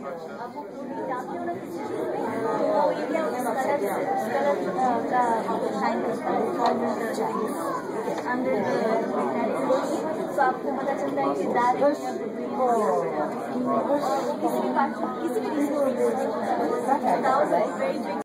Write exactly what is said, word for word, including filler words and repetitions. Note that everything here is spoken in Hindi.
अब वो पूरी जाते हो ना किसी चीज़ में, तो वो एरिया उस कलर कलर का शाइन करता है अंडर द, तो आपको पता चलता है कि डार्क किसी भी किसी भी